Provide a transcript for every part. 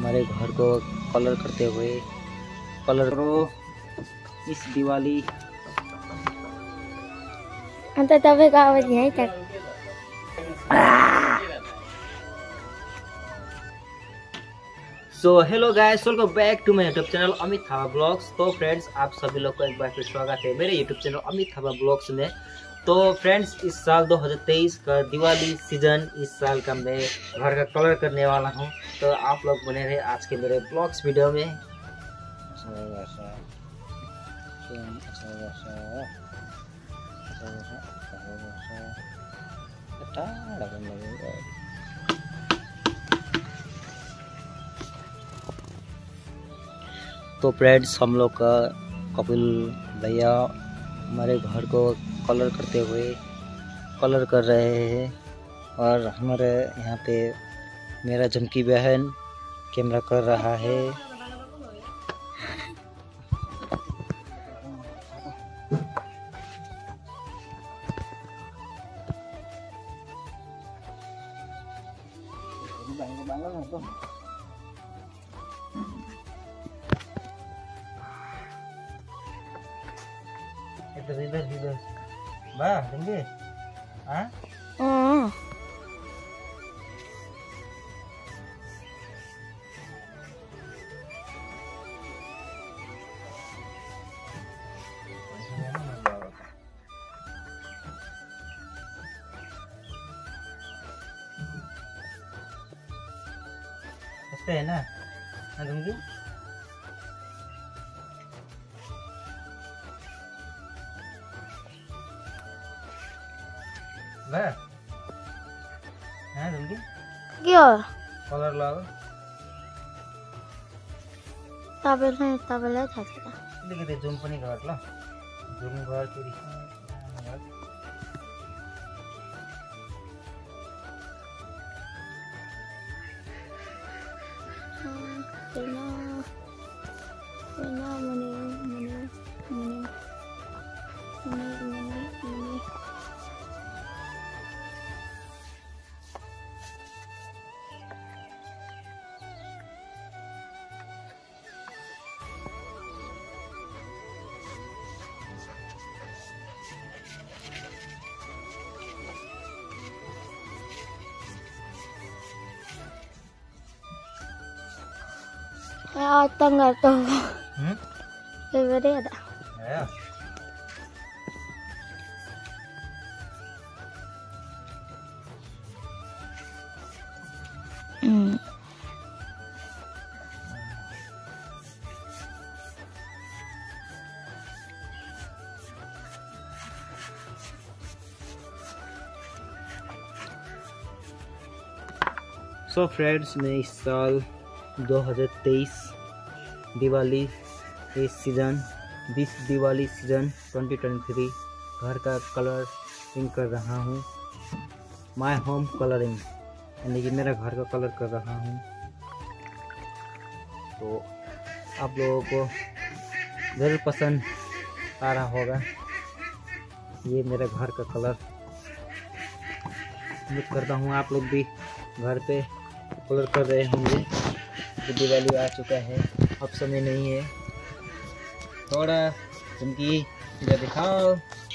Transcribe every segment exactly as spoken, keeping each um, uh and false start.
हमारे घर को कलर करते हुए कलर करो इस दिवाली। अंत तब का आवाज यहीं तक। So hello guys, welcome back to my YouTube channel Amit Thapa vlogs. तो फ्रेंड्स, आप सभी लोग को एक बार फिर स्वागत है मेरे YouTube channel Amit Thapa vlogs में। तो फ्रेंड्स, इस साल दो हज़ार तेईस का दिवाली सीजन, इस साल का मैं घर का कलर करने वाला हूं। तो आप लोग बने रहे आज के मेरे ब्लॉग्स वीडियो में। तो फ्रेंड्स, हम लोग का कपिल भैया हमारे घर को कलर करते हुए कलर कर रहे हैं, और हमारे यहाँ पे मेरा झुमकी बहन कैमरा कर रहा है। इधर इधर इधर वाह देंगे। हाँ हाँ ऐसे है ना। हाँ दूंगी। वाह हाँ दूंगी। क्या कलर लगाओ। तबेल नहीं तबेल है था था अलिकति जुम पनि गर्ला। जुम गर्दाखेरि बिना बिना मने मने मने मने मने मने ya tengah tu Hmm? Beri ada. Ya. Hmm. So friends, मैं इस साल दो हज़ार तेईस दिवाली इस season this Diwali season twenty twenty three घर का कलरिंग कर रहा हूँ। माय होम कलरिंग, यानी कि मेरा घर का कलर कर रहा हूँ। तो आप लोगों को ज़रूर पसंद आ रहा होगा। ये मेरा घर का कलर उम्मीद करता हूँ आप लोग भी घर पे कलर कर रहे होंगे। तो दिवाली आ चुका है, अब समय नहीं है। थोड़ा झुमकी इधर दिखाओ।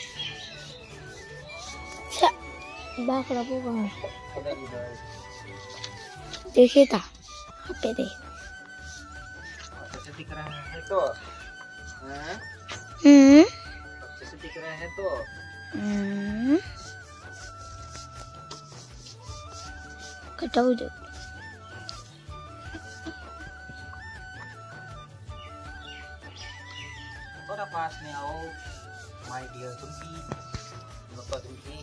Bah kenapa bang? इधर इधर देखिए था पे दे। अच्छे से दिख रहा है तो हाँ? हम्म अच्छे से दिख रहा है तो हम्म कटाऊ जो थोड़ा पास में आओ माय डियर झुमकी। मक्का झुमकी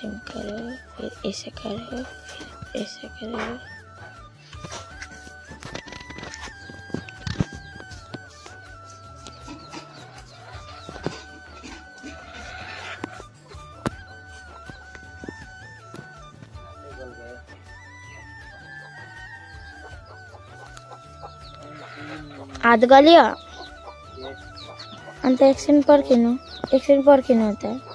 पेंटिंग करो, फिर ऐसे करो, फिर ऐसे करो। हाथ गलियो अंत एक्शन पर किनो एक्शन पर किनो होता है।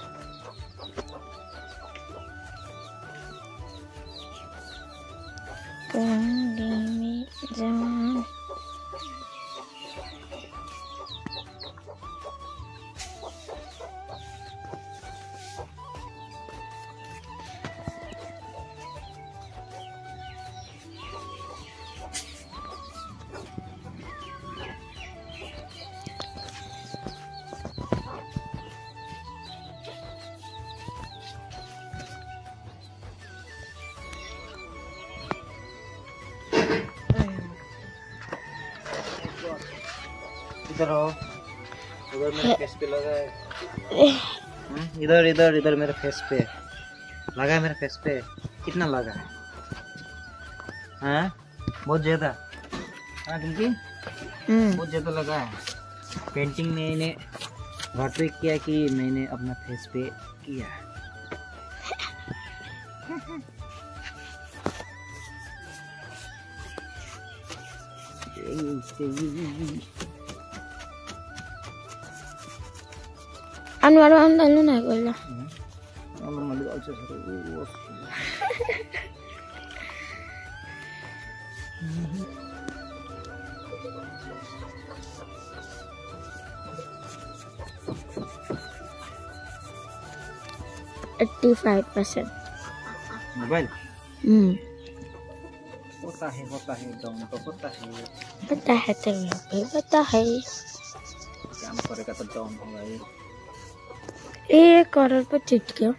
इधर हो, उधर मेरे फेस पे लगा है। इधर इधर इधर मेरे फेस पे लगा है, मेरे फेस पे कितना लगा है? हाँ बहुत ज्यादा। हाँ क्योंकि बहुत ज्यादा लगा है। पेंटिंग मैंने घर पे किया कि मैंने अपना फेस पे किया। Anwar anda lu naik bola. Nomor mandi aja seru. eighty-five percent. Mobile. Hmm. होता है होता है डाउन तो होता है। पता है तेरे को पता है। काम करेगा तो डाउन होगा ये। एक कलर पर चिट गया।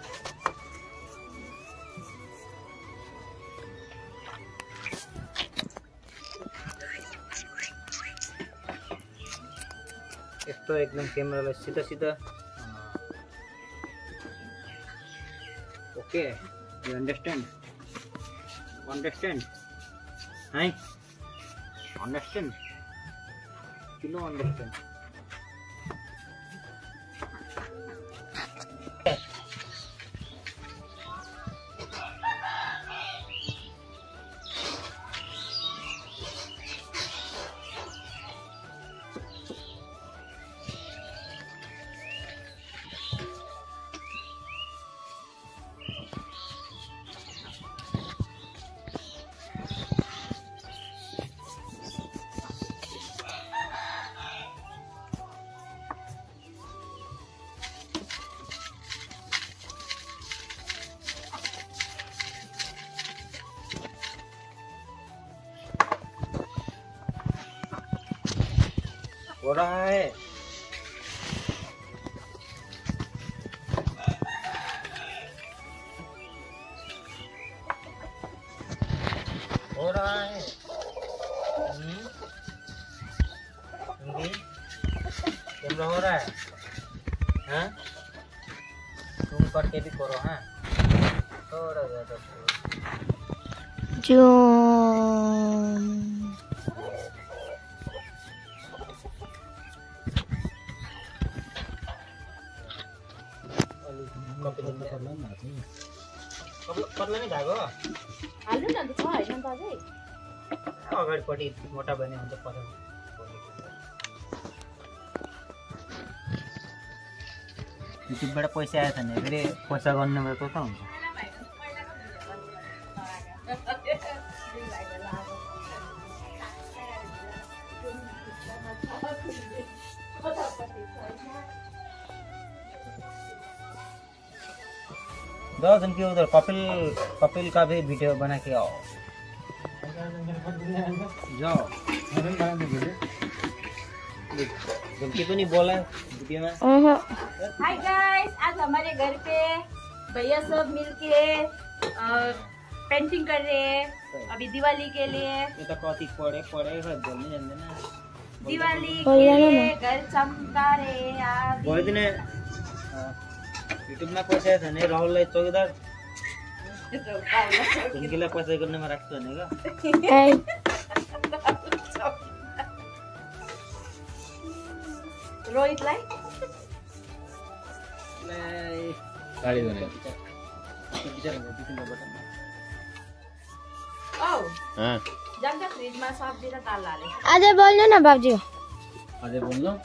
एक तो एकदम कैमरा में सीधा सीधा। Okay, you understand? Understand? Hi? Understand? You know understand? हो रहा है। हो रहा है। कैमरा हो रहा है। हाँ तुम करके भी करो। हाँ थोड़ा ज्यादा जो पतला नहीं धागो हाल्नु न त छ हैन बाजे अगाडिपट्टि मोटा बने हुन्छ पतला युट्युबबाट पैसा आएछ भने फेरि पैसा गर्नेबाट त हुन्छ। दस दिन के उधर कपिल कपिल का भी वीडियो बना के आओ जाओ। धमकी तो नहीं बोला वीडियो में। हाय गाइस, आज हमारे घर पे भैया सब मिलके पेंटिंग कर रहे हैं अभी दिवाली के लिए। ये तो कॉपी पड़े पड़े बोलने जानते ना। दिवाली के लिए घर चमका रहे हैं। बहुत दिन यूट्यूब में पैसा है नहीं राहुल लाई चौकीदार इनके लिए पैसा करने में रखते नहीं का रोहित लाई गाड़ी बने ओ हां जंगा फ्रिज में सब दिन ताल लाले अरे बोलो ना बाबूजी अरे बोल लो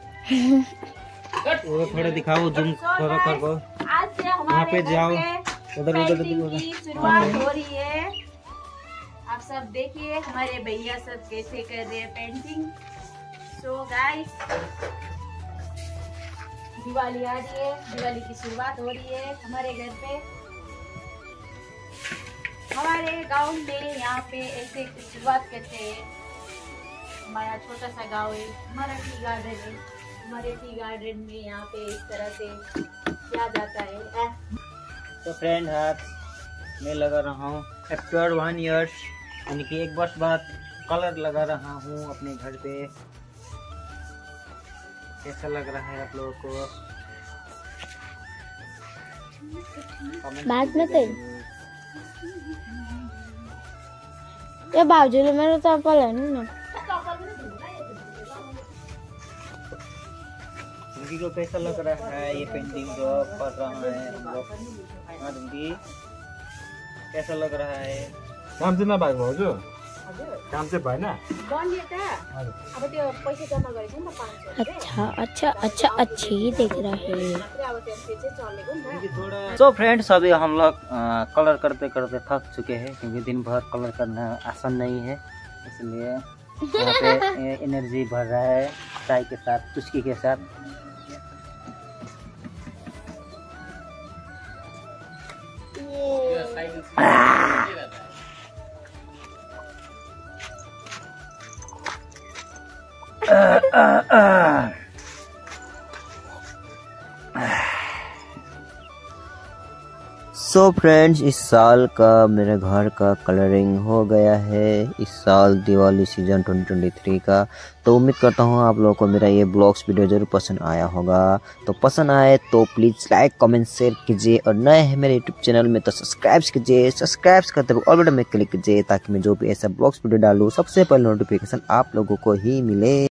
वो थोड़ा दिखाओ जूम थोड़ा कर को आज से वहाँ हमारे पे घर जाओ पे उधर उधर पेंटिंग उधर की शुरुआत हो रही है। आप सब देखिए हमारे भैया सब कैसे कर रहे हैं पेंटिंग। सो गाइस दिवाली आ रही है, दिवाली की शुरुआत हो रही है हमारे घर पे। हमारे गांव में यहाँ पे ऐसे शुरुआत करते हैं। हमारा छोटा सा गांव है, हमारा टी गार्डन है। हमारे टी गार्डन में यहाँ पे इस तरह से किया जाता है। ऐ, तो फ्रेंड हाथ मैं लगा रहा हूँ आफ्टर वन ईयर्स यानी कि एक वर्ष बाद कलर लगा रहा हूँ अपने घर पे। कैसा लग रहा है आप लोगों को? बाद में तो ये बाबूजी ने मेरा तो अपल है ना रिंकी को कैसा लग रहा है ये पेंटिंग जो कर रहा है हम लोग? हाँ रिंकी कैसा लग रहा है? काम चाहिँ नभएको भाउजू काम चाहिँ भएन बनियो त अब त्यो पैसा जम्मा गरेको नि त पाँच सौ अच्छा अच्छा अच्छा अच्छी दिख रहा है। अब त्यो चाहिँ चलेको नि त। तो फ्रेंड्स अभी हम लोग कलर करते करते थक चुके हैं क्योंकि दिन भर कलर करना आसान नहीं है, इसलिए यहाँ पे एनर्जी भर रहा है चाय के साथ चुस्की के साथ। सो so फ्रेंड्स इस साल का मेरे घर का कलरिंग हो गया है, इस साल Diwali season twenty twenty three का। तो उम्मीद करता हूँ आप लोगों को मेरा ये ब्लॉग्स वीडियो जरूर पसंद आया होगा। तो पसंद आए तो प्लीज़ लाइक कमेंट शेयर कीजिए और नए हैं मेरे यूट्यूब चैनल में तो सब्सक्राइब कीजिए। सब्सक्राइब करते हुए ऑल बटन में क्लिक कीजिए ताकि मैं जो भी ऐसा ब्लॉग्स वीडियो डालूँ सबसे पहले नोटिफिकेशन आप लोगों को ही मिले।